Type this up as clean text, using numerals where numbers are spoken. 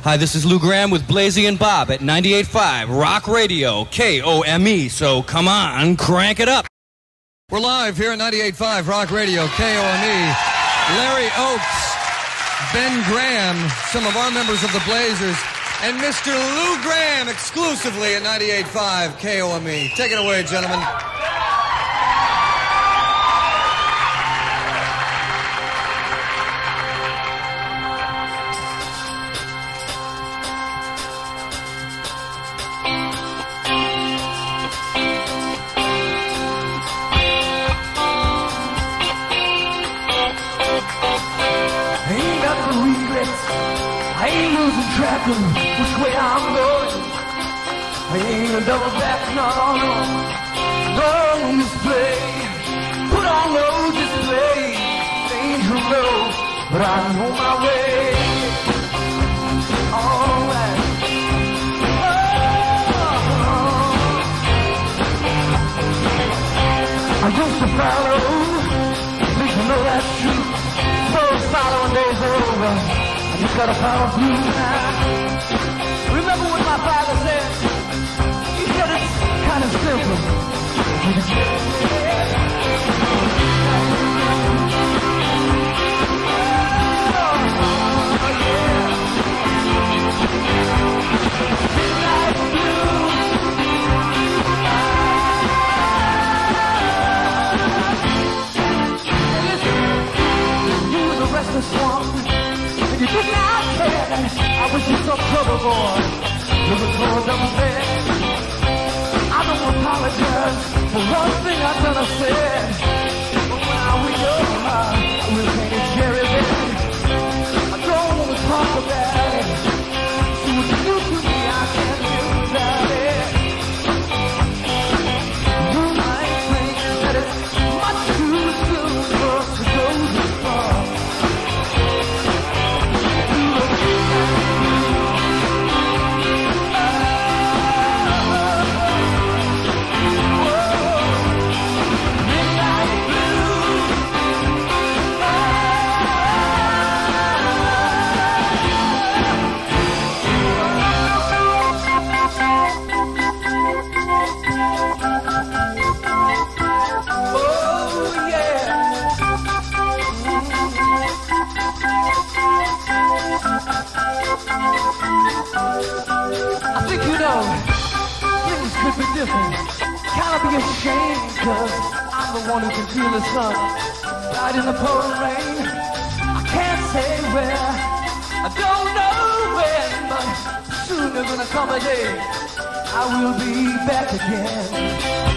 Hi, this is Lou Gramm with Blazy and Bob at 98.5 Rock Radio, KOME. So come on, crank it up. We're live here at 98.5 Rock Radio, KOME. Larry Oakes, Ben Graham, some of our members of the Blazers, and Mr. Lou Gramm exclusively at 98.5 KOME. Take it away, gentlemen. I ain't losing track of which way I'm going. I ain't a double back, no. Long display, put on no display. Danger low, but I'm on my way. Alright. I used to follow, think you know that's true. Those following days are over. You gotta follow through now. Remember what my father said? He said it's kind of simple. You were the restless one. You did not care. I wish you some trouble, boy. You were told unfair. I don't apologize for one thing I done or said. But when I was young, I was painted cherry then. I don't want to talk about it. See what you do to me, I can't live without it. You might think that it's much too soon for us to go this far. I think you know, things could be different. Kind of be ashamed, cause I'm the one who can feel the sun right in the pouring rain. I can't say where, I don't know when, but soon there's gonna come a day I will be back again.